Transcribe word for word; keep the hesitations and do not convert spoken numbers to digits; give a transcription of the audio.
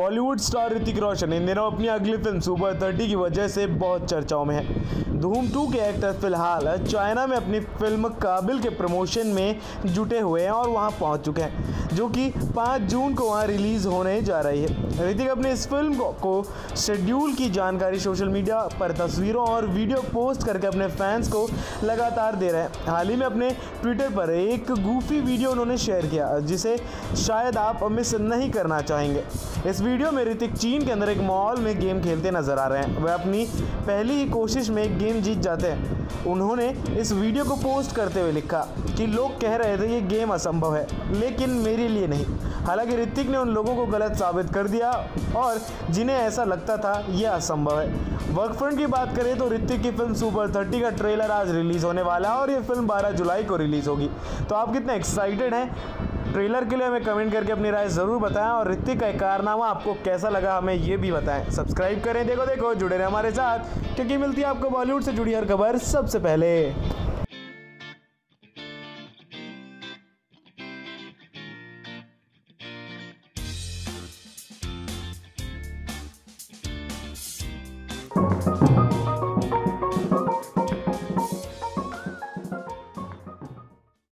Bollywood star Hrithik Roshan इन दिनों अपनी अगली फिल्म सुपर थर्टी की वजह से बहुत चर्चाओं में है। धूम टू के एक्टर फिलहाल चाइना में अपनी फिल्म काबिल के प्रमोशन में जुटे हुए हैं और वहां पहुंच चुके हैं, जो कि पाँच जून को वहां रिलीज होने जा रही है। ऋतिक अपनी इस फिल्म को, को शेड्यूल की जानकारी सोशल मीडिया पर तस्वीरों और वीडियो पोस्ट करके अपने फैंस को लगातार दे रहे हैं। हाल ही में अपने ट्विटर पर एक गूफी वीडियो उन्होंने शेयर किया, जिसे शायद आप मिस नहीं करना चाहेंगे। इस वीडियो में ऋतिक चीन के अंदर एक मॉल में गेम खेलते नजर आ रहे हैं। वह अपनी पहली ही कोशिश में एक गेम जीत जाते हैं। उन्होंने इस वीडियो को पोस्ट करते हुए लिखा कि लोग कह रहे थे ये गेम असंभव है, लेकिन मेरे लिए नहीं। हालांकि ऋतिक ने उन लोगों को गलत साबित कर दिया और जिन्हें ऐसा लगता था यह असंभव है। वर्क फ्रंट की बात करें तो ऋतिक की फिल्म सुपर थर्टी का ट्रेलर आज रिलीज होने वाला है और ये फिल्म बारह जुलाई को रिलीज होगी। तो आप कितने एक्साइटेड हैं ट्रेलर के लिए? हमें कमेंट करके अपनी राय ज़रूर बताएं और ऋतिक का कारनामा आपको कैसा लगा हमें ये भी बताएं। सब्सक्राइब करें, देखो देखो जुड़े रहें हमारे साथ, क्योंकि मिलती है आपको बॉलीवुड से जुड़ी हर खबर सबसे पहले।